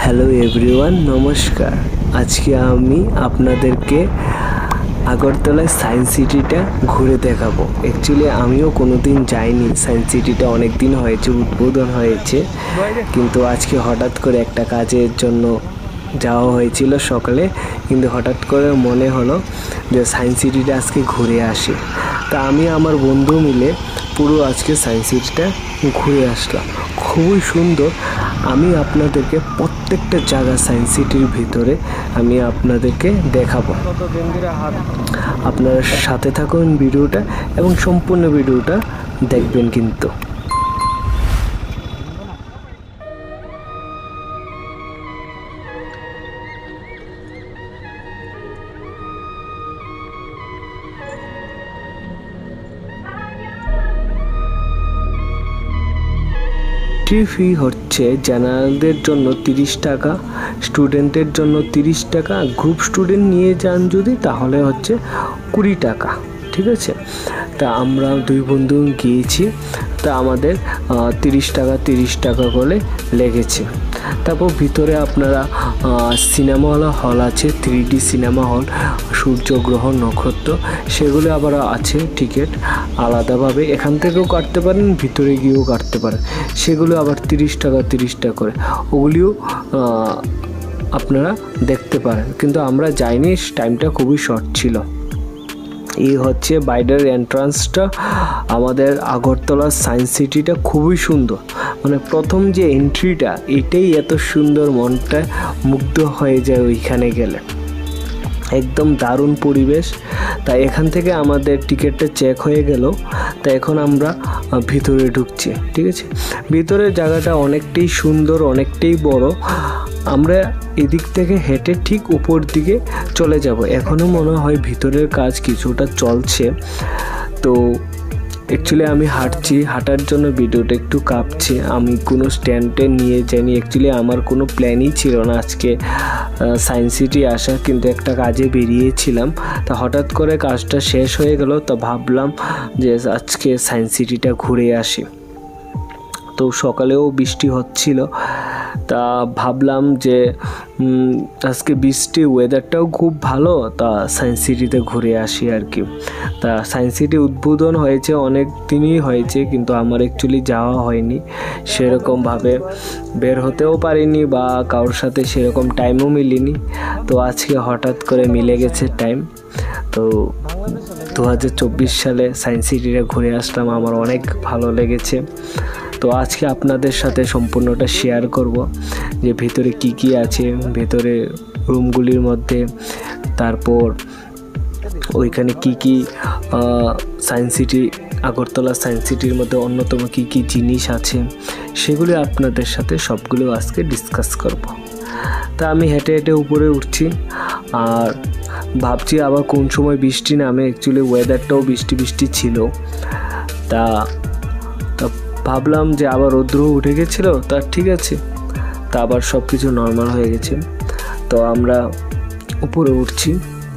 Hello everyone, নমস্কার। আজকে আমি আপনাদেরকে আগরতলায় সায়েন্স সিটিটা ঘুরে দেখাবো। অ্যাকচুয়ালি আমিও কোনোদিন যাইনি। সায়েন্স সিটিটা অনেক দিন হয়েছে, উদ্বোধন হয়েছে, কিন্তু আজকে হঠাৎ করে একটা কাজের জন্য যাওয়া হয়েছিল সকালে, কিন্তু হঠাৎ করে মনে হলো যে সায়েন্স সিটিটা আজকে ঘুরে আসি। তা আমি আমার বন্ধু মিলে পুরো আজকে সায়েন্স সিটিটা ঘুরে আসলাম। খুবই সুন্দর। আমি আপনাদেরকে প্রত্যেকটা জায়গা সায়েন্স সিটির ভিতরে আমি আপনাদেরকে দেখাবো। আপনারা সাথে থাকুন ভিডিওটা এবং সম্পূর্ণ ভিডিওটা দেখবেন কিন্তু। ফি হচ্ছে জেনারেলদের জন্য 30 টাকা, স্টুডেন্টের জন্য 30 টাকা। গ্রুপ স্টুডেন্ট নিয়ে যান যদি তাহলে হচ্ছে 20 টাকা, ঠিক আছে। তা আমরা দুই বন্ধু গিয়েছি, তা আমাদের 30 টাকা করে লেগেছে। তারপর ভিতরে আপনারা সিনেমা হল আছে, 3D সিনেমা হল, সূর্যগ্রহণ, নক্ষত্র, সেগুলো আবার আছে টিকিট আলাদাভাবে। এখান থেকেও কাটতে পারেন, ভিতরে গিয়েও কাটতে পারেন। সেগুলো আবার 30 টাকা করে, ওগুলিও আপনারা দেখতে পারেন। কিন্তু আমরা যাইনি, টাইমটা খুবই শর্ট ছিল। এই হচ্ছে বাইরের এন্ট্রান্সটা। আমাদের আগরতলা সায়েন্স সিটিটা খুবই সুন্দর, মানে প্রথম যে এন্ট্রিটা এটাই এত সুন্দর, মনটা মুগ্ধ হয়ে যায় ওইখানে গেলে। একদম দারুণ পরিবেশ। তাই এখান থেকে আমাদের টিকিটটা চেক হয়ে গেল। তাই এখন আমরা ভিতরে ঢুকছি, ঠিক আছে। ভিতরের জায়গাটা অনেকটাই সুন্দর, অনেকটাই বড়। আমরা এদিক থেকে হেঁটে ঠিক উপর দিকে চলে যাব। এখনও মনে হয় ভিতরের কাজ কিছুটা চলছে। তো অ্যাকচুয়ালি আমি হাঁটার জন্য ভিডিওটা একটু কাঁপছে। আমি কোনো স্ট্যান্ডে নিয়ে যাইনি। অ্যাকচুয়ালি আমার কোনো প্ল্যানই ছিল না আজকে সায়েন্স সিটি আসা, কিন্তু একটা কাজে বেরিয়েছিলাম। তা হঠাৎ করে কাজটা শেষ হয়ে গেল, তো ভাবলাম যে আজকে সায়েন্স সিটিটা ঘুরে আসি। তো সকালেও বৃষ্টি হচ্ছিল, তা ভাবলাম যে আজকে বৃষ্টি, ওয়েদারটাও খুব ভালো, তা সায়েন্স সিটিতে ঘুরে আসি আর কি। তা সায়েন্স সিটি উদ্বোধন হয়েছে, অনেক দিনই হয়েছে, কিন্তু আমার অ্যাকচুয়ালি যাওয়া হয়নি, সেরকমভাবে বের হতেও পারিনি বা কারোর সাথে সেরকম টাইমও মিলিনি। তো আজকে হঠাৎ করে মিলে গেছে টাইম। তো 2024 সালে সায়েন্স সিটিটা ঘুরে আসলাম, আমার অনেক ভালো লেগেছে। তো আজকে আপনাদের সাথে সম্পূর্ণটা শেয়ার করব যে ভেতরে কি কি আছে, ভেতরে রুমগুলির মধ্যে, তারপর ওইখানে কি কি সায়েন্স সিটি, আগরতলা সায়েন্স সিটির মধ্যে অন্যতম কি কি জিনিস আছে, সেগুলি আপনাদের সাথে সবগুলো আজকে ডিসকাস করব। তা আমি হেঁটে হেঁটে উপরে উঠছি, আর ভাবছি আবার কোন সময় বৃষ্টি নামে। অ্যাকচুয়ালি ওয়েদারটাও বৃষ্টি ছিল। তা ভাবলাম যে আবার রৌদ্র উঠে গেছিলো, তা ঠিক আছে, তা আবার সব কিছু নর্মাল হয়ে গেছে। তো আমরা উপরে উঠছি।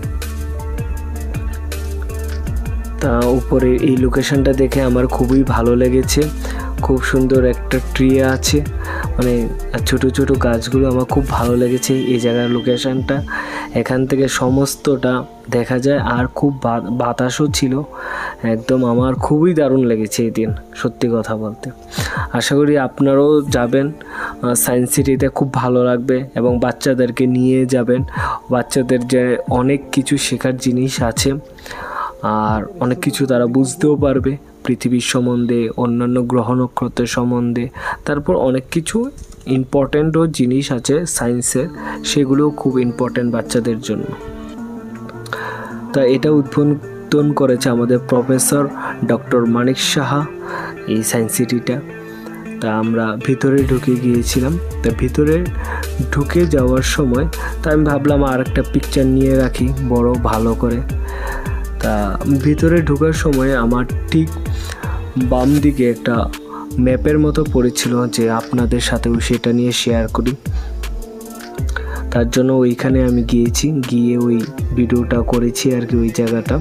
তা উপরে এই লোকেশনটা দেখে আমার খুবই ভালো লেগেছে। খুব সুন্দর একটা ট্রি আছে, মানে ছোট ছোট গাছগুলো আমার খুব ভালো লেগেছে এই জায়গার লোকেশনটা। এখান থেকে সমস্তটা দেখা যায়, আর খুব বাতাসও ছিল একদম। আমার খুবই দারুণ লেগেছে এই দিন, সত্যি কথা বলতে। আশা করি আপনারাও যাবেন সায়েন্স সিটিতে, খুব ভালো লাগবে, এবং বাচ্চাদেরকে নিয়ে যাবেন। বাচ্চাদের যে অনেক কিছু শেখার জিনিস আছে, আর অনেক কিছু তারা বুঝতেও পারবে পৃথিবীর সম্বন্ধে, অন্যান্য গ্রহ নক্ষত্রের সম্বন্ধে। তারপর অনেক কিছু ইম্পর্ট্যান্টও জিনিস আছে সায়েন্সের, সেগুলোও খুব ইম্পর্ট্যান্ট বাচ্চাদের জন্য। তা এটা উদ্বোধন করেছে আমাদের প্রফেসর ডক্টর মানিক সাহা, এই সায়েন্স সিটিটা। তা আমরা ভিতরে ঢুকে গিয়েছিলাম। তা ভিতরে ঢুকে যাওয়ার সময় তা আমি ভাবলাম আর একটা পিকচার নিয়ে রাখি বড় ভালো করে। তা ভিতরে ঢোকার সময় আমার ঠিক বাম দিকে একটা ম্যাপের মতো পড়েছিল, যে আপনাদের সাথেও সেটা নিয়ে শেয়ার করি। তার জন্য ওইখানে আমি গিয়েছি, গিয়ে ওই ভিডিওটা করেছি আর কি, ওই জায়গাটা।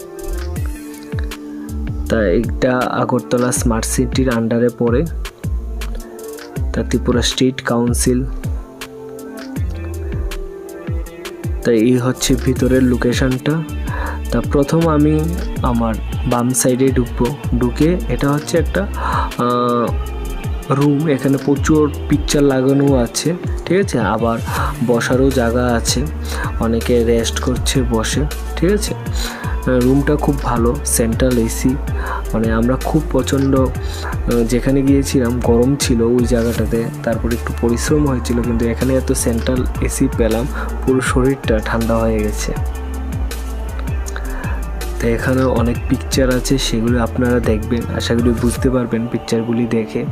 তা এটা আগরতলা স্মার্ট সিটির আন্ডারে পড়ে। তা ত্রিপুরা স্টেট কাউন্সিল তো এই হচ্ছে ভিতরের লোকেশনটা। তা প্রথম আমি আমার বাম সাইডে ঢুকে এটা হচ্ছে একটা রুম। এখানে প্রচুর পিকচার লাগানো আছে, ঠিক আছে। আবার বসারও জায়গা আছে, অনেকে রেস্ট করছে বসে, ঠিক আছে। রুমটা খুব ভালো, সেন্ট্রাল এসি, মানে আমরা খুব প্রচণ্ড যেখানে গিয়েছিলাম গরম ছিল ওই জায়গাটাতে, তারপর একটু পরিশ্রম হয়েছিল, কিন্তু এখানে এত সেন্ট্রাল এসি পেলাম, পুরো শরীরটা ঠান্ডা হয়ে গেছে। তো এখানে অনেক পিকচার আছে, সেগুলো আপনারা দেখবেন, আশা করি বুঝতে পারবেন পিকচারগুলি দেখে।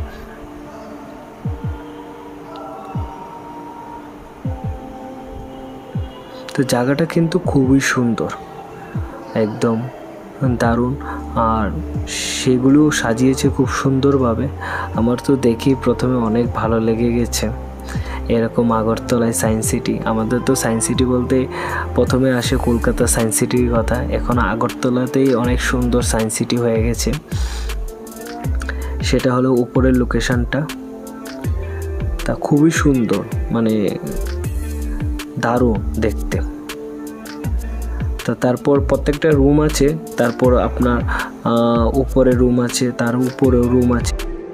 তো জায়গাটা কিন্তু খুবই সুন্দর, একদম দারুণ, আর সেগুলো সাজিয়েছে খুব সুন্দরভাবে। আমার তো দেখি প্রথমে অনেক ভালো লেগে গেছে। এরকম আগরতলায় সায়েন্স সিটি, আমাদের তো সায়েন্স সিটি বলতে প্রথমে আসে কলকাতা সায়েন্স সিটির কথা, এখন আগরতলাতেই অনেক সুন্দর সায়েন্স সিটি হয়ে গেছে। সেটা হলো উপরের লোকেশনটা, তা খুবই সুন্দর, মানে দারুণ দেখতে। তো তারপর প্রত্যেকটা রুম আছে, তারপর আপনার উপরে রুম আছে, তার উপরেও রুম আছে।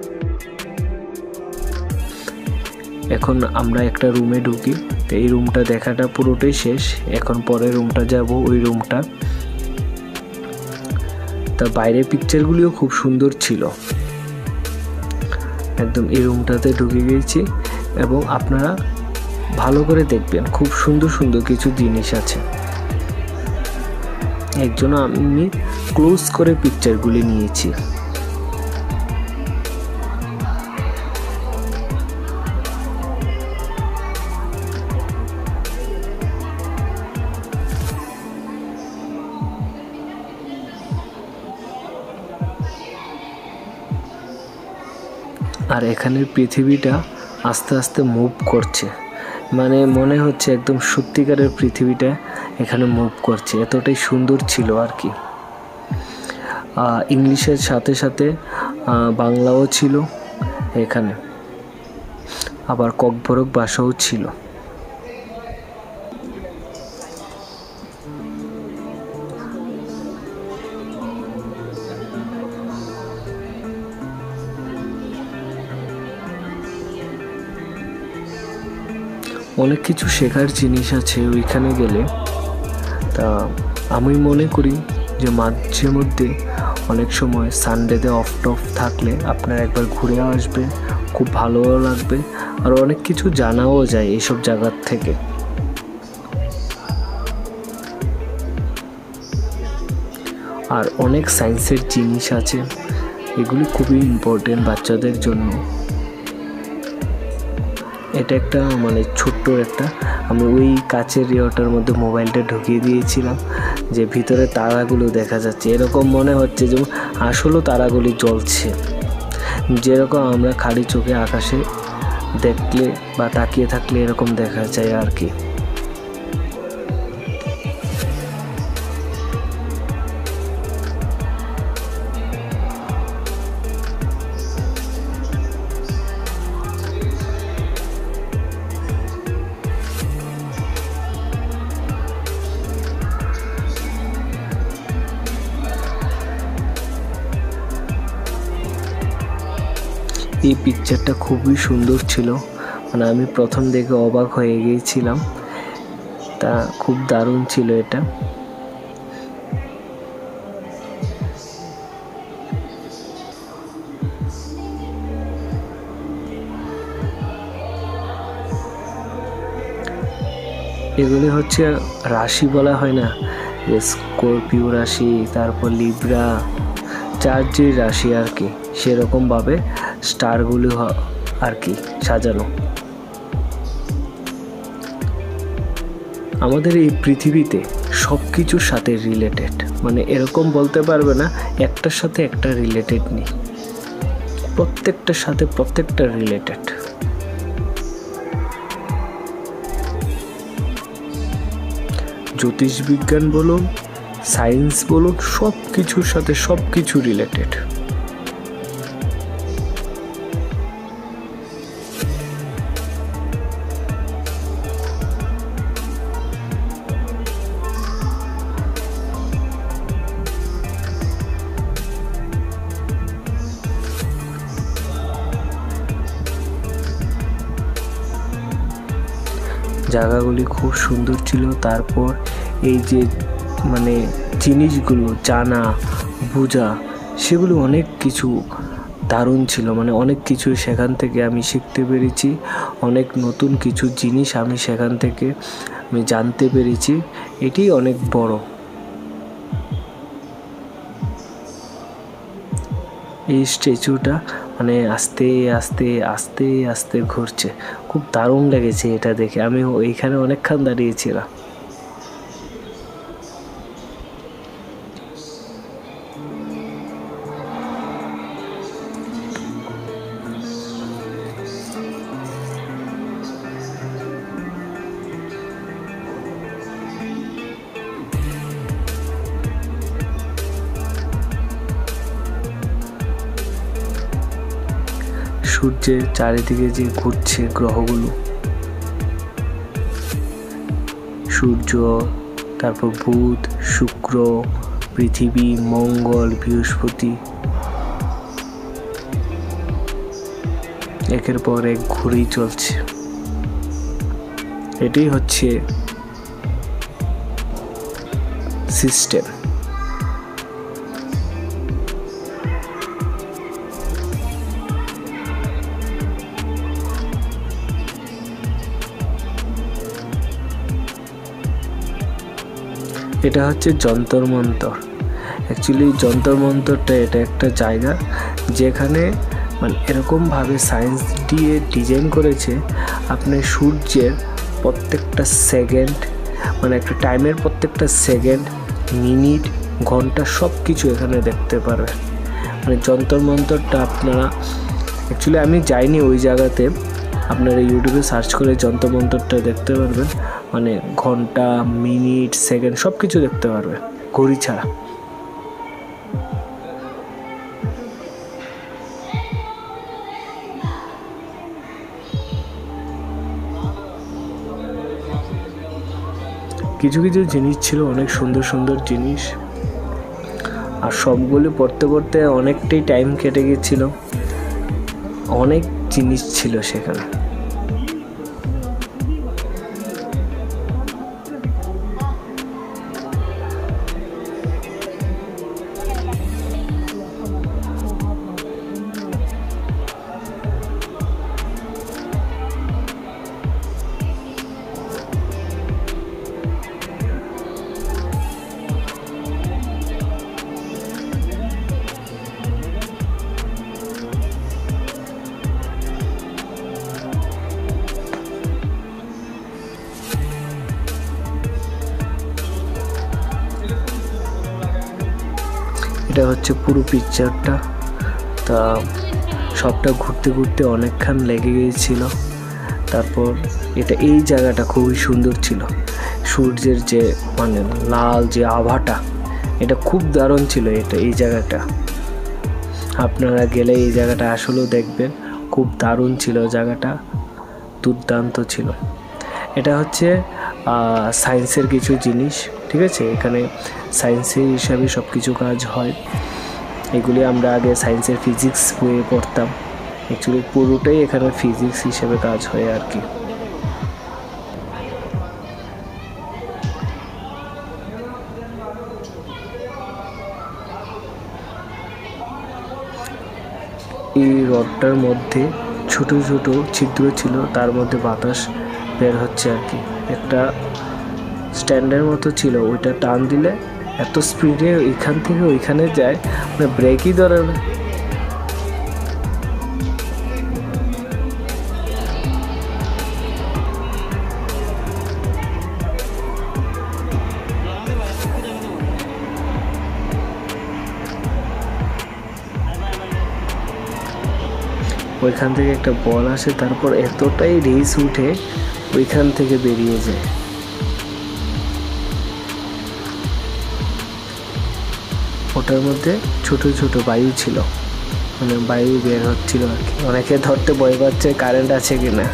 এখন আমরা একটা রুমে ঢুকি, তো এই রুমটা দেখাটা পুরোটাই শেষ। এখন পরের রুমটা যাব, ওই রুমটা। তা বাইরের পিকচারগুলিও খুব সুন্দর ছিল, একদম এই রুমটাতে ঢুকে গিয়েছি। এবং আপনারা ভালো করে দেখবেন, খুব সুন্দর সুন্দর কিছু জিনিস আছে। একজন আমি ক্লোজ করে পিকচারগুলি নিয়েছি। আর এখানের পৃথিবীটা আস্তে আস্তে মুভ করছে, মানে মনে হচ্ছে একদম সত্যিকারের পৃথিবীটা এখানে মুভ করছে, এতটাই সুন্দর ছিল আর কি। ইংলিশের সাথে সাথে বাংলাও ছিল এখানে, আবার ককবরক ভাষাও ছিল। অনেক কিছু শেখার জিনিস আছে ওইখানে গেলে। তা আমি মনে করি যে মাঝে মধ্যে অনেক সময় সানডেতে অফ থাকলে আপনারা একবার ঘুরে আসবেন, খুব ভালোও লাগবে, আর অনেক কিছু জানাও যায় এইসব জায়গার থেকে। আর অনেক সায়েন্সের জিনিস আছে, এগুলি খুবই ইম্পর্টেন্ট বাচ্চাদের জন্য। এটা একটা মানে ছোট্ট একটা, আমি ওই কাচের ইয়েটার মধ্যে মোবাইলটা ঢুকিয়ে দিয়েছিলাম, যে ভিতরে তারাগুলো দেখা যাচ্ছে, এরকম মনে হচ্ছে যে আসলেও তারাগুলি জ্বলছে, যেরকম আমরা খালি চোখে আকাশে দেখলে বা তাকিয়ে থাকলে এরকম দেখা যায় আর কি। এই পিকচারটা খুবই সুন্দর ছিল, মানে আমি প্রথম দেখে অবাক হয়ে গিয়েছিলাম, তা খুব দারুণ ছিল এটা। এগুলি হচ্ছে রাশি বলা হয় না, যে স্করপিও রাশি, তারপর লিব্রা, চার্জের রাশি আর কি, সেরকমভাবে স্টারগুলি আর কি সাজানো। আমাদের এই পৃথিবীতে সব কিছুর সাথে রিলেটেড, মানে এরকম বলতে পারবে না একটার সাথে একটা রিলেটেড নেই, প্রত্যেকটার সাথে প্রত্যেকটা রিলেটেড। জ্যোতিষবিজ্ঞান বলুন, সায়েন্স বলুন, সব কিছুর সাথে সব কিছু রিলেটেড। জায়গাগুলি খুব সুন্দর ছিল। তারপর এই যে মানে জিনিসগুলো জানা বোঝা সেগুলো অনেক কিছু দারুণ ছিল, মানে অনেক কিছু সেখান থেকে আমি শিখতে পেরেছি, অনেক নতুন কিছু জিনিস আমি সেখান থেকে আমি জানতে পেরেছি। এটি অনেক বড়। এই স্ট্যাচুটা মানে আস্তে আস্তে আস্তে আস্তে ঘুরছে, খুব দারুণ লেগেছে এটা দেখে। আমি ওইখানে অনেকক্ষণ দাঁড়িয়েছিলাম। সূর্যের চারিদিকে যে ঘুরছে গ্রহগুলো, সূর্য, তারপর বুধ, শুক্র, পৃথিবী, মঙ্গল, বৃহস্পতি, একের পর এক ঘুরেই চলছে। এটাই হচ্ছে সিস্টেম। এটা হচ্ছে যন্তর মন্তর। অ্যাকচুয়ালি যন্তর মন্তরটা এটা একটা জায়গা যেখানে মানে এরকমভাবে সায়েন্স দিয়ে ডিজাইন করেছে, আপনি সূর্যের প্রত্যেকটা সেকেন্ড মানে একটা টাইমের প্রত্যেকটা সেকেন্ড, মিনিট, ঘন্টা সব কিছু এখানে দেখতে পারবেন। মানে যন্তর মন্তরটা আপনারা অ্যাকচুয়ালি আমি যাইনি ওই জায়গাতে, আপনারা ইউটিউবে সার্চ করে যন্তর মন্তরটা দেখতে পারবেন। মানে ঘন্টা, মিনিট, সেকেন্ড সব কিছু দেখতে পারবেন ঘড়ি ছাড়া। কিছু কিছু জিনিস ছিল অনেক সুন্দর সুন্দর জিনিস, আর সবগুলো পড়তে পড়তে অনেকটাই টাইম কেটে গেছিল। অনেক জিনিস ছিল সেখানে। এটা হচ্ছে পুরো পিকচারটা। তা সবটা ঘুরতে ঘুরতে অনেকক্ষণ লেগে গিয়েছিল। তারপর এটা এই জায়গাটা খুবই সুন্দর ছিল, সূর্যের যে মানে লাল যে আভাটা, এটা খুব দারুণ ছিল। এটা এই জায়গাটা আপনারা গেলে এই জায়গাটা আসলেও দেখবেন, খুব দারুণ ছিল জায়গাটা, দুর্দান্ত ছিল। এটা হচ্ছে সায়েন্সের কিছু জিনিস, ঠিক আছে। এখানে সায়েন্সের হিসাবে সব কিছু কাজ হয়। এগুলি আমরা আগে সায়েন্সের ফিজিক্স বইয়ে পড়তাম, অ্যাকচুয়ালি পুরোটাই এখানে ফিজিক্স হিসেবে কাজ হয় আর কি। এই রডটার মধ্যে ছোট ছোট ছিদ্র ছিল, তার মধ্যে বাতাস বের হচ্ছে আর কি। একটা স্ট্যান্ডের মতো ছিল, ওইটা টান দিলে এত স্পিডে এখান থেকে ওইখানে যায়, মানে ব্রেকই ধরে না। ওইখান থেকে একটা বল আসে, তারপর এতটাই রেস উঠে ওইখান থেকে বেরিয়ে যায়। ওটার মধ্যে ছোট ছোট বায়ু ছিল, মানে বায়ু বের হচ্ছিল আর কি। অনেকে ধরতে ভয় পাচ্ছে কারেন্ট আছে কিনা।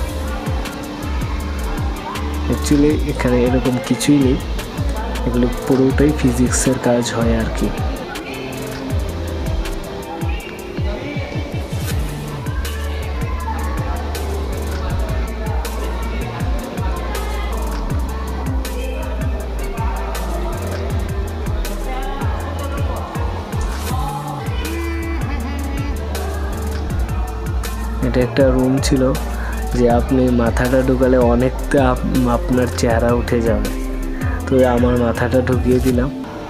অ্যাকচুয়ালি এখানে এরকম কিছুই নেই, এগুলো পুরোটাই ফিজিক্সের কাজ হয় আর কি। এটা একটা রুম ছিল যে আপনি মাথাটা ঢুকালে অনেকটা আপনার চেহারা উঠে যাবে। তো আমার মাথাটা ঢুকিয়ে দিলাম।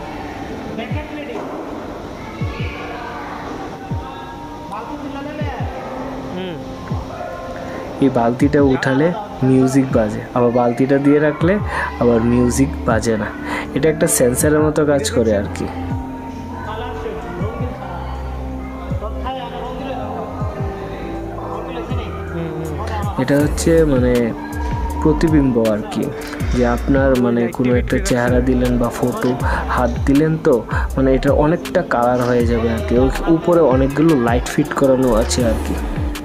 এই বালতিটা উঠালে মিউজিক বাজে, আবার বালতিটা দিয়ে রাখলে আবার মিউজিক বাজে না। এটা একটা সেন্সারের মতো কাজ করে আর কি। এটা হচ্ছে মানে প্রতিবিম্ব আর কি, যে আপনার মানে কোনো একটা চেহারা দিলেন বা ফটো হাত দিলেন, তো মানে এটা অনেকটা কালার হয়ে যাবে আর কি। উপরে অনেকগুলো লাইট ফিট করানো আছে আর কি।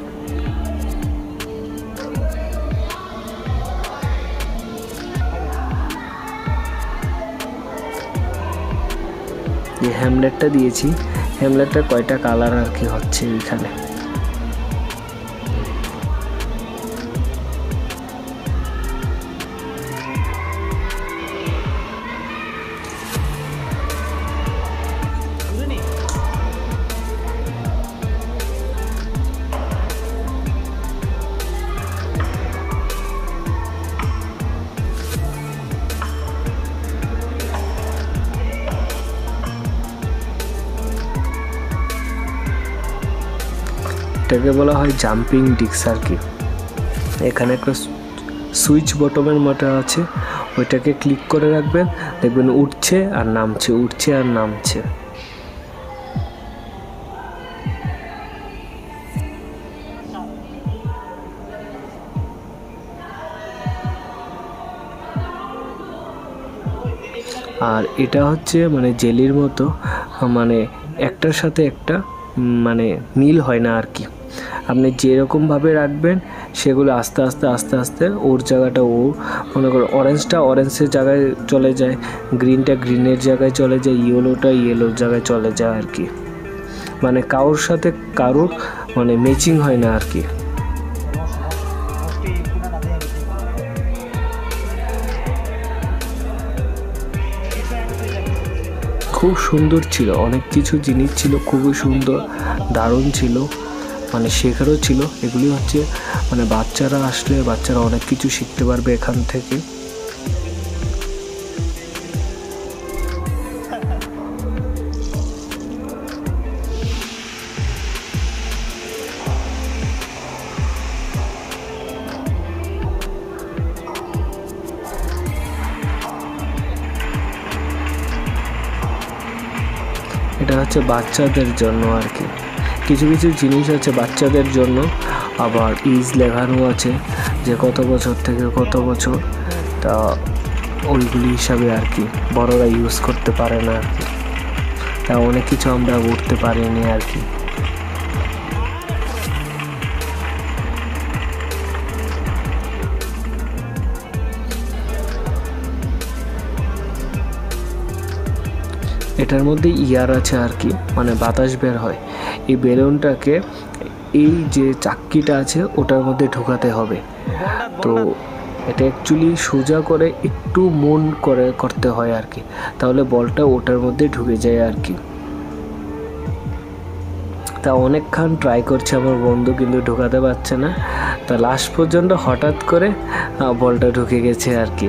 যে হ্যামলেটটা দিয়েছি, হ্যামলেটটা কয়টা কালার আর কি হচ্ছে এখানে। এটাকে বলা হয় জাম্পিং ডিস্ক আর কি। এখানে একটা সুইচ বটমের মতো আছে, ওইটাকে ক্লিক করে রাখবেন, দেখবেন উঠছে আর নামছে, উঠছে আর নামছে। আর এটা হচ্ছে মানে জেলির মতো, মানে একটার সাথে একটা মানে মিল হয় না আর কি। আপনি যেরকমভাবে রাখবেন সেগুলো আস্তে আস্তে আস্তে আস্তে ওর জায়গাটা ও, মনে করো অরেঞ্জটা অরেঞ্জের জায়গায় চলে যায়, গ্রিনটা গ্রিনের জায়গায় চলে যায়, ইয়েলোটা ইয়েলোর জায়গায় চলে যায় আর কি। মানে কারোর সাথে কারোর মানে ম্যাচিং হয় না আর কি। খুব সুন্দর ছিল, অনেক কিছু জিনিস ছিল, খুবই সুন্দর, দারুণ ছিল, মানে শেখারও ছিল। এগুলি হচ্ছে মানে বাচ্চারা আসলে বাচ্চারা অনেক কিছু শিখতে পারবে এখান থেকে। এটা হচ্ছে বাচ্চাদের জন্য আর কি। কিছু কিছু জিনিস আছে বাচ্চাদের জন্য, আবার ইজ লেখানো আছে যে কত বছর থেকে কত বছর, তা ওইগুলি হিসাবে আর কি বড়রা ইউজ করতে পারে না আর কি। তা অনেক কিছু আমরা উঠতে পারিনি আর কি। এটার মধ্যে ইয়ার আছে আর কি, মানে বাতাস বের হয়। এই বেলুনটাকে এই যে চাক্কিটা আছে ওটার মধ্যে ঢোকাতে হবে। তো এটা অ্যাকচুয়ালি সোজা করে একটু মন করে করতে হয় আর কি, তাহলে বলটা ওটার মধ্যে ঢুকে যায় আর কি। তা অনেকক্ষণ ট্রাই করছে আমার বন্ধু, কিন্তু ঢোকাতে পারছে না। তা লাস্ট পর্যন্ত হঠাৎ করে বলটা ঢুকে গেছে আর কি।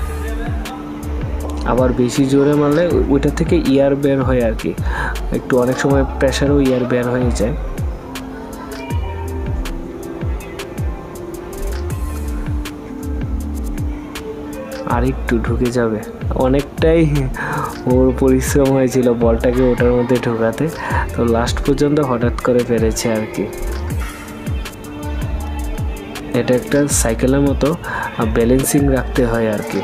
আবার বেশি জোরে মারলে ওইটা থেকে ইয়ার বের হয় আর কি, একটু অনেক সময় প্রেশারও ইয়ার বের হয়ে যায়। আর একটু ঢুকে যাবে, অনেকটাই ওর পরিশ্রম হয়েছিল বলটাকে ওটার মধ্যে ঢোকাতে, তো লাস্ট পর্যন্ত হঠাৎ করে পেরেছে আর কি। এটা একটা সাইকেলের মতো ব্যালেন্সিং রাখতে হয় আর কি।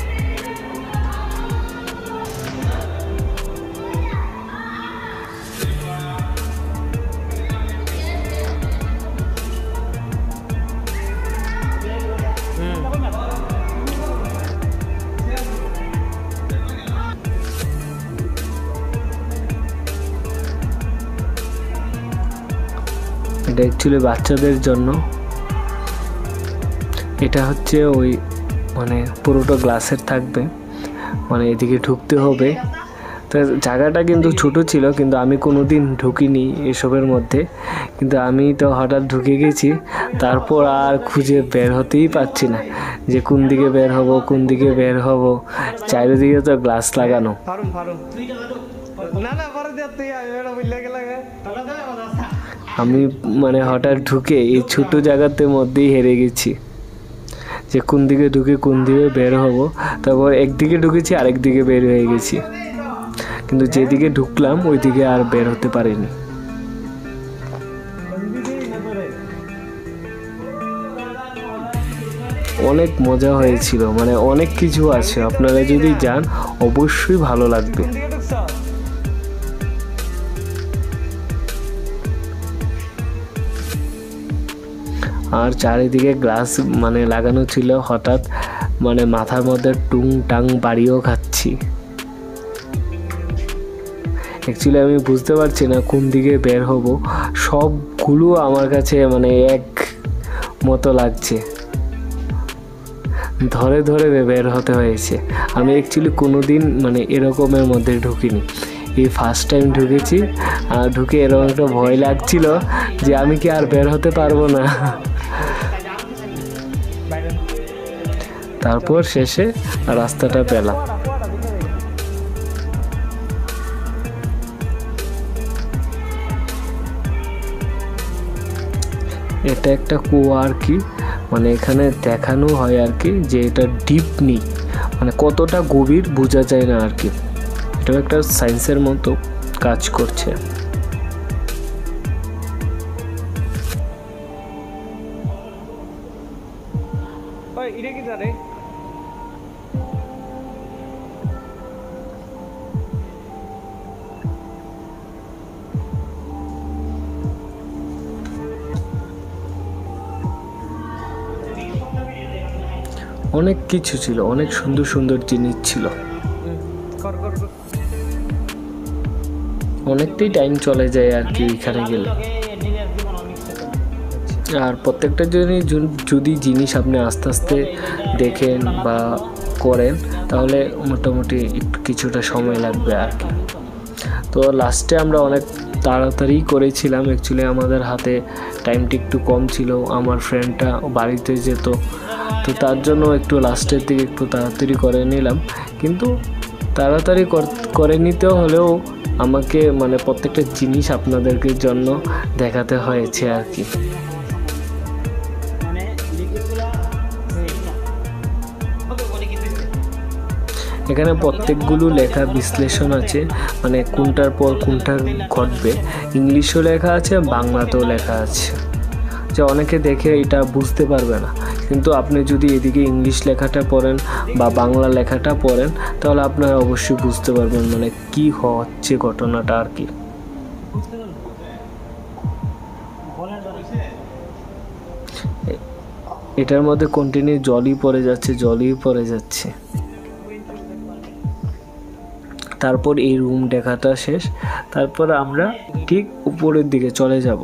এটা অ্যাকচুয়ালি বাচ্চাদের জন্য। এটা হচ্ছে ওই মানে পুরোটা গ্লাসের থাকবে, মানে এদিকে ঢুকতে হবে, তো জায়গাটা কিন্তু ছোট ছিল, কিন্তু আমি কোনোদিন ঢুকিনি এসবের মধ্যে, কিন্তু আমি তো হঠাৎ ঢুকে গেছি। তারপর আর খুঁজে বের হতেই পারছি না যে কোন দিকে বের হব। চারিদিকে তো গ্লাস লাগানো। আমি মানে হঠাৎ ঢুকে এই ছোট জায়গাতে মধ্যেই হেরে গেছি যে কোন দিকে ঢুকে কোন দিকে বের হব। তারপর একদিকে ঢুকেছি, আরেক দিকে বের হয়ে গেছি, কিন্তু যেদিকে ঢুকলাম ওই দিকে আর বের হতে পারিনি। অনেক মজা হয়েছিল, মানে অনেক কিছু আছে, আপনারা যদি যান অবশ্যই ভালো লাগবে। আর চারিদিকে গ্লাস মানে লাগানো ছিল। হঠাৎ মানে মাথার মধ্যে টুং টাং বাড়িও খাচ্ছি। অ্যাকচুয়ালি আমি বুঝতে পারছি না কোন দিকে বের হব, সবগুলো আমার কাছে মানে এক মতো লাগছে, ধরে ধরে বের হতে হয়েছে। আমি অ্যাকচুয়ালি কোনোদিন মানে এরকমের মধ্যে ঢুকিনি, এই ফার্স্ট টাইম ঢুকেছি। আর ঢুকে এরকম একটা ভয় লাগছিল যে আমি কি আর বের হতে পারবো না। তারপর শেষে রাস্তাটা পেলাম। এটা একটা কুয়া আর কি, মানে এখানে দেখানো হয় আর কি যে এটা ডিপ নেই, মানে কতটা গভীর বোঝা যায় না আর কি। এটাও একটা সায়েন্সের মতো কাজ করছে। অনেক কিছু ছিল, অনেক সুন্দর সুন্দর জিনিস ছিল। অনেকটাই টাইম চলে যায় আর কি এখানে গেলে। আর প্রত্যেকটা যদি জিনিস আপনি আস্তে আস্তে দেখেন বা করেন তাহলে মোটামুটি একটু কিছুটা সময় লাগবে আর কি। তো লাস্টে আমরা অনেক তাড়াতাড়ি করেছিলাম, অ্যাকচুয়ালি আমাদের হাতে টাইমটা একটু কম ছিল, আমার ফ্রেন্ডটা বাড়িতে যেত, তো তার জন্য একটু লাস্টের দিকে একটু তাড়াতাড়ি করে নিলাম। কিন্তু তাড়াতাড়ি করে নিতে হলেও আমাকে মানে প্রত্যেকটা জিনিস আপনাদেরকে জন্য দেখাতে হয়েছে আর কি। এখানে প্রত্যেকগুলো লেখা বিশ্লেষণ আছে, মানে কোনটার পর কোনটা ঘটবে। ইংলিশেও লেখা আছে, বাংলাতেও লেখা আছে, যে অনেকে দেখে এটা বুঝতে পারবে না, কিন্তু আপনি যদি এদিকে ইংলিশ লেখাটা পড়েন বা বাংলা লেখাটা পড়েন তাহলে আপনারা অবশ্যই বুঝতে পারবেন মানে কি হচ্ছে ঘটনাটা আর কি। এটার মধ্যে কন্টিনিউ জলই পড়ে যাচ্ছে। তারপর এই রুম দেখাটা শেষ, তারপর আমরা ঠিক উপরের দিকে চলে যাব।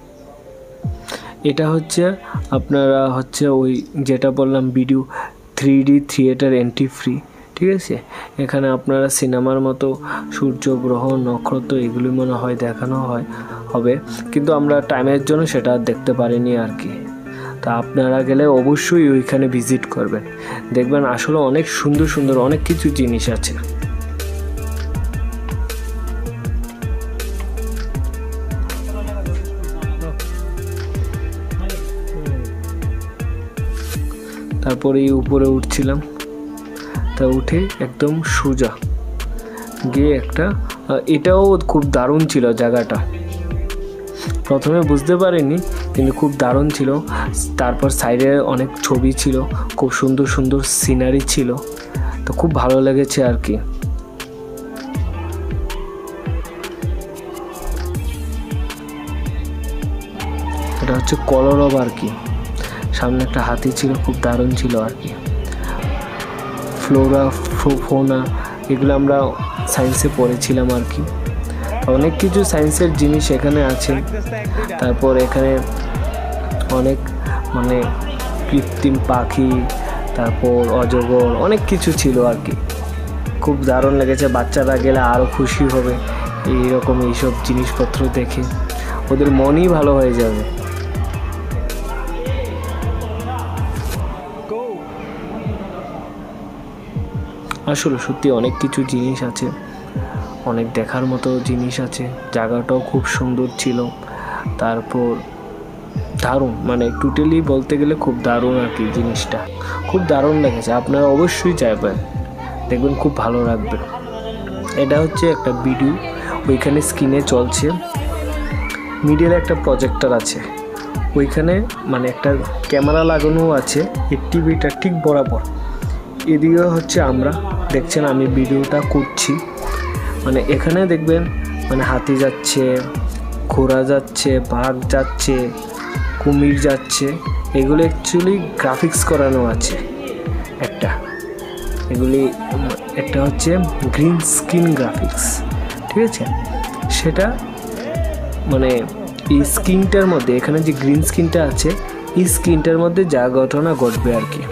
এটা হচ্ছে আপনারা হচ্ছে ওই যেটা বললাম video 3D theatre entry free, ঠিক আছে। এখানে আপনারা সিনেমার মতো সূর্য গ্রহ নক্ষত্র এগুলি মনে হয় দেখানো হবে, কিন্তু আমরা টাইমের জন্য সেটা দেখতে পারিনি আর কি। তা আপনারা গেলে অবশ্যই ওইখানে ভিজিট করবেন, দেখবেন আসলে অনেক সুন্দর সুন্দর অনেক কিছু জিনিস আছে। তারপরে এই উপরে উঠছিলাম, তা উঠে একদম সোজা গিয়ে একটা, এটাও খুব দারুণ ছিল জায়গাটা, প্রথমে বুঝতে পারিনি কিন্তু খুব দারুণ ছিল। তারপর সাইডে অনেক ছবি ছিল, খুব সুন্দর সুন্দর সিনারি ছিল, তো খুব ভালো লেগেছে আর কি। এটা হচ্ছে কলরব আর কি, সামনে একটা হাতি ছিল, খুব দারুণ ছিল আর কি। ফ্লোরা ফোনা এগুলো আমরা সায়েন্সে পড়েছিলাম আর কি, অনেক কিছু সায়েন্সের জিনিস এখানে আছে। তারপর এখানে অনেক মানে কৃত্রিম পাখি, তারপর অজগর অনেক কিছু ছিল আর কি। খুব দারুণ লেগেছে। বাচ্চারা গেলে আরও খুশি হবে এইরকম এইসব জিনিসপত্র দেখে, ওদের মনই ভালো হয়ে যাবে। আসলে সত্যি অনেক কিছু জিনিস আছে, অনেক দেখার মতো জিনিস আছে। জায়গাটাও খুব সুন্দর ছিল। তারপর দারুণ, মানে টোটালি বলতে গেলে খুব দারুণ আর কি, জিনিসটা খুব দারুণ লেগেছে। আপনারা অবশ্যই যাবেন, দেখবেন খুব ভালো লাগবে। এটা হচ্ছে একটা ভিডিও, ওইখানে স্ক্রিনে চলছে, মিডিলে একটা প্রজেক্টর আছে, ওইখানে মানে একটা ক্যামেরা লাগানো আছে এই টিভিটা ঠিক বরাবর। এদিকে হচ্ছে আমরা দেখছেন আমি ভিডিওটা করছি, মানে এখানে দেখবেন মানে হাতি যাচ্ছে, ঘোড়া যাচ্ছে, বাঘ যাচ্ছে, কুমির যাচ্ছে। এগুলো অ্যাকচুয়ালি গ্রাফিক্স করানো আছে একটা, এগুলি একটা হচ্ছে গ্রিন স্ক্রিন গ্রাফিক্স, ঠিক আছে। সেটা মানে এই স্ক্রিনটার মধ্যে, এখানে যে গ্রিন স্ক্রিনটা আছে এই স্ক্রিনটার মধ্যে যা ঘটনা ঘটবে আর কি,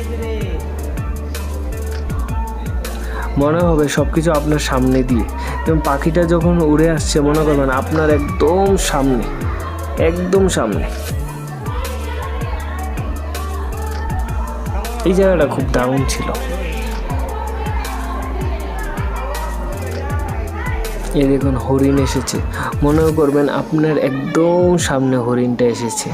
মনে হবে সব কিছু আপনার সামনে দিয়ে। এবং পাখিটা যখন উড়ে আসছে মনে করবেন আপনার একদম সামনে, একদম সামনে। এই জায়গাটা খুব দারুণ ছিল। এই দেখুন হরিণ এসেছে, মনে করবেন আপনার একদম সামনে হরিণটা এসেছে।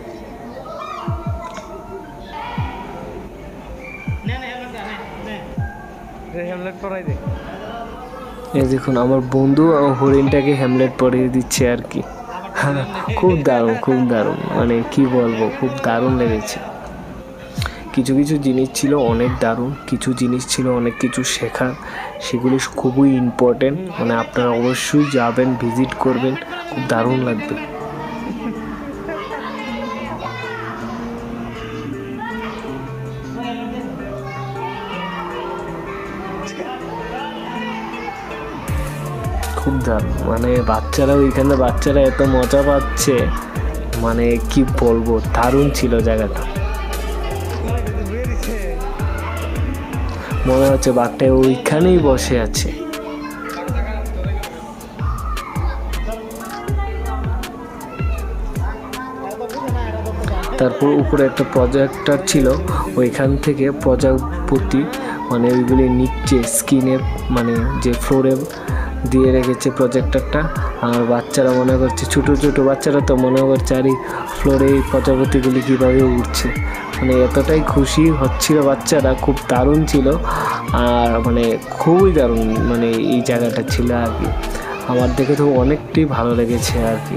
এই দেখুন আমার বন্ধু হরিণটাকে হ্যামলেট পরিয়ে দিচ্ছে আর কি। খুব দারুণ, খুব দারুণ, মানে কি বলবো, খুব দারুণ লেগেছে। কিছু কিছু জিনিস ছিল অনেক দারুণ, কিছু জিনিস ছিল অনেক কিছু শেখার, সেগুলি খুবই ইম্পর্টেন্ট। মানে আপনারা অবশ্যই যাবেন, ভিজিট করবেন, খুব দারুণ লাগবে। খুব দারুণ, মানে বাচ্চারা ওইখানে, বাচ্চারা এত মজা পাচ্ছে, মানে কি বলবো, দারুণ ছিল জায়গাটা। মনে হচ্ছে বাঘটা ওইখানেই বসে আছে। তারপর উপরে একটা প্রজেক্টর ছিল, ওইখান থেকে প্রজাপতি মানে ওইগুলি নিচে স্ক্রিনে মানে যে ফ্লোরে দিয়ে রেখেছে প্রজেক্টরটা। আর বাচ্চারা মনে করছে, ছোটো ছোটো বাচ্চারা তো মনে করছে আর এই ফ্লোরে এই প্রজাপতিগুলি কীভাবে উঠছে, মানে এতটাই খুশি হচ্ছিল বাচ্চারা, খুব দারুণ ছিল। আর মানে খুবই দারুণ মানে এই জায়গাটা ছিল আর কি, আমার দেখে তো অনেকটাই ভালো লেগেছে আর কি।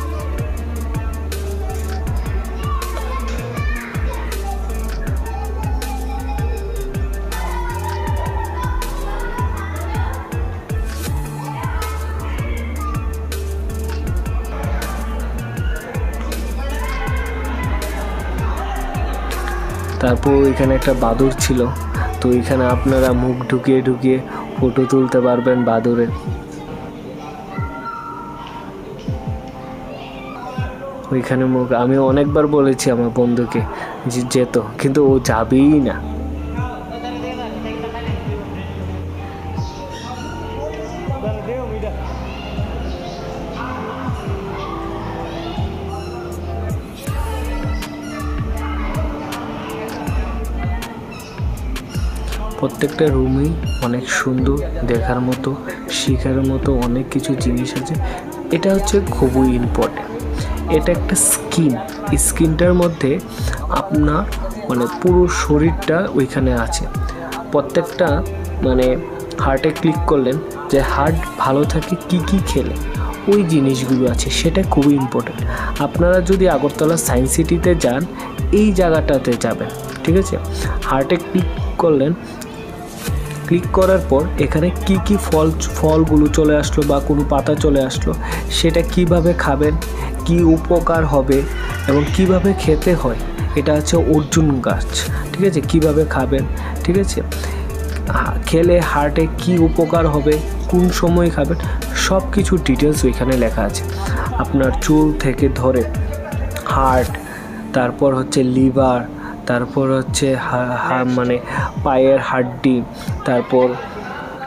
তারপর এখানে একটা বাদুড় ছিল, তো এখানে আপনারা মুখ ঢুকিয়ে ঢুকিয়ে ফটো তুলতে পারবেন বাদুড়ের। ওইখানে মুখ, আমি অনেকবার বলেছি আমার বন্ধুকে যে যেত, কিন্তু ও যাবেই না। প্রত্যেকটা রুমই অনেক সুন্দর, দেখার মতো, শেখার মতো অনেক কিছু জিনিস আছে। এটা হচ্ছে খুবই ইম্পর্টেন্ট, এটা একটা স্কিন, স্কিনটার মধ্যে আপনার মানে পুরো শরীরটা ওইখানে আছে। প্রত্যেকটা মানে হার্টে ক্লিক করলেন যে হার্ট ভালো থাকে কি কি খেলে, ওই জিনিসগুলো আছে, সেটা খুবই ইম্পর্টেন্ট। আপনারা যদি আগরতলা সায়েন্স সিটিতে যান, এই জায়গাটাতে যাবেন, ঠিক আছে। হার্টে ক্লিক করলেন, ক্লিক করার পর এখানে কি কি ফলগুলো চলে আসলো বা কোনো পাতা চলে আসলো, সেটা কিভাবে খাবেন, কি উপকার হবে এবং কিভাবে খেতে হয়। এটা হচ্ছে অর্জুন গাছ, ঠিক আছে, কিভাবে খাবেন, ঠিক আছে, খেলে হার্টে কি উপকার হবে, কোন সময় খাবেন, সব কিছু ডিটেলস ওইখানে লেখা আছে। আপনার চুল থেকে ধরে হার্ট, তারপর হচ্ছে লিভার, তারপর হচ্ছে মানে পায়ের হাড্ডি, তারপর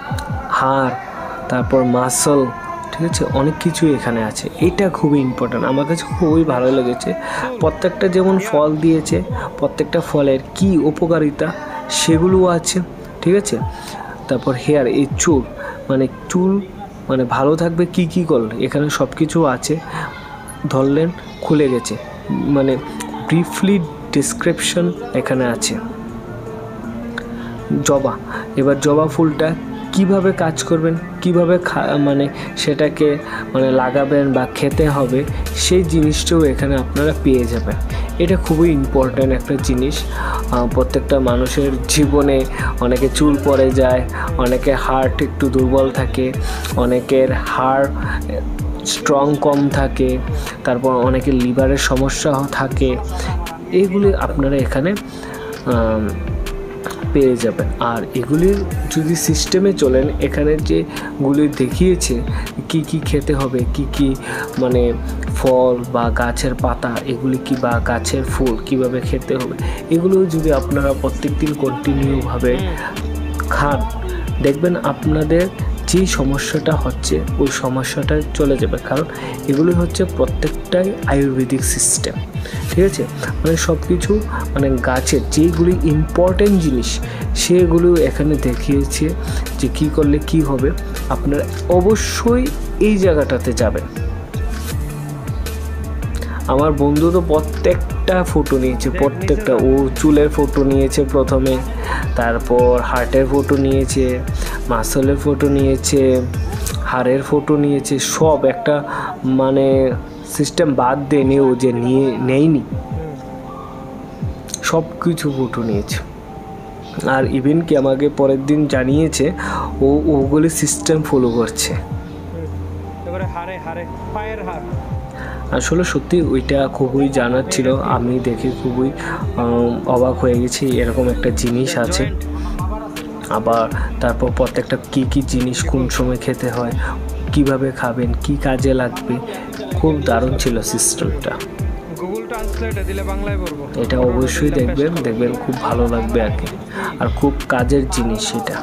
হাড়, তারপর মাসল, ঠিক আছে, অনেক কিছুই এখানে আছে। এটা খুবই ইম্পর্ট্যান্ট, আমার কাছে খুবই ভালো লেগেছে। প্রত্যেকটা যেমন ফল দিয়েছে, প্রত্যেকটা ফলের কি উপকারিতা সেগুলোও আছে, ঠিক আছে। তারপর হেয়ার, এই চুল, মানে চুল মানে ভালো থাকবে কি কি করলে, এখানে সব কিছু আছে। ধরলেন খুলে গেছে, মানে ব্রিফলি ডিসক্রিপশন এখানে আছে। জবা, এবার জবা ফুলটা কিভাবে কাজ করবেন, কিভাবে মানে সেটাকে মানে লাগাবেন বা খেতে হবে, সেই জিনিসটাও এখানে আপনারা পেয়ে যাবেন। এটা খুবই ইম্পর্ট্যান্ট একটা জিনিস প্রত্যেকটা মানুষের জীবনে। অনেকে চুল পড়ে যায়, অনেকে হার্ট একটু দুর্বল থাকে, অনেকের হাড় স্ট্রং কম থাকে, তারপর অনেকের লিভারের সমস্যা থাকে। এইগুলি আপনারা এখানে পেয়ে যাবেন। আর এগুলির যদি সিস্টেমে চলেন, এখানে যেগুলি দেখিয়েছে কি কি খেতে হবে, কি কি মানে ফল বা গাছের পাতা এগুলি কি বা গাছের ফুল কিভাবে খেতে হবে, এগুলো যদি আপনারা প্রত্যেকদিন কন্টিনিউভাবে খান, দেখবেন আপনাদের যে সমস্যাটা হচ্ছে ওই সমস্যাটা চলে যাবে। কারণ এগুলি হচ্ছে প্রত্যেকটাই আয়ুর্বেদিক সিস্টেম, ঠিক আছে। মানে সব কিছু মানে গাছের যেগুলি ইম্পর্টেন্ট জিনিস সেগুলো এখানে দেখিয়েছে যে কী করলে কি হবে। আপনারা অবশ্যই এই জায়গাটাতে যাবেন। আমার বন্ধু তো প্রত্যেকটা ফটো নিয়েছে, প্রত্যেকটা। ও চুলের ফটো নিয়েছে প্রথমে, তারপর হার্টের ফটো নিয়েছে, মাসলের ফটো নিয়েছে, হাড়ের ফটো নিয়েছে, সব একটা মানে সিস্টেম বাদ দিয়ে নিয়েও যে নেয়নি, সব কিছু ফটো নিয়েছে। আর ইভেন কি আমাকে পরের দিন জানিয়েছে ওগুলি সিস্টেম ফলো করছে। আসলে সত্যি ওইটা খুবই জানার ছিল, আমি দেখে খুবই অবাক হয়ে গেছি, এরকম একটা জিনিস আছে। আবার তারপর প্রত্যেকটা কি কি জিনিস কোন সময় খেতে হয়, কিভাবে খাবেন, কি কাজে লাগবে, খুব দারুণ ছিল সিস্টেমটা। গুগল ট্রান্সলেটে দিলে বাংলায় পড়বো। এটা অবশ্যই দেখবেন খুব ভালো লাগবে আর কি, আর খুব কাজের জিনিস এটা।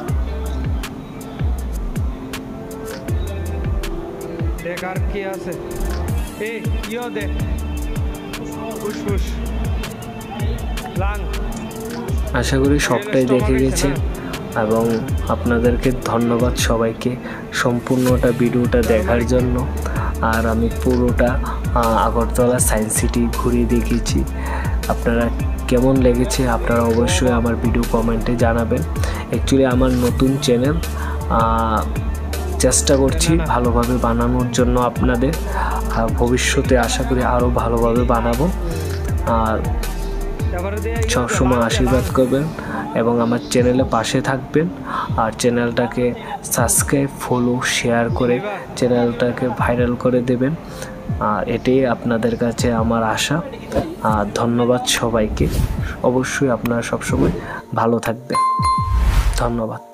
দেখ আর কি আছে, এই ইও দেখ, ফুসফুস, লাং। আশা করি সবটাই দেখে গেছে, এবং আপনাদেরকে ধন্যবাদ সবাইকে সম্পূর্ণটা ভিডিওটা দেখার জন্য। আর আমি পুরোটা আগরতলা সায়েন্স সিটি ঘুরিয়ে দেখিয়েছি। আপনারা কেমন লেগেছে আপনারা অবশ্যই আমার ভিডিও কমেন্টে জানাবেন। অ্যাকচুয়ালি আমার নতুন চ্যানেল, চেষ্টা করছি ভালোভাবে বানানোর জন্য আপনাদের, আর ভবিষ্যতে আশা করি আরও ভালোভাবে বানাবো। আর সবসময় আশীর্বাদ করবেন এবং আমার চ্যানেলে পাশে থাকবেন। আর চ্যানেলটাকে সাবস্ক্রাইব, ফলো, শেয়ার করে চ্যানেলটাকে ভাইরাল করে দেবেন। আর এটাই আপনাদের কাছে আমার আশা। আর ধন্যবাদ সবাইকে। অবশ্যই আপনারা সবসময় ভালো থাকবেন। ধন্যবাদ।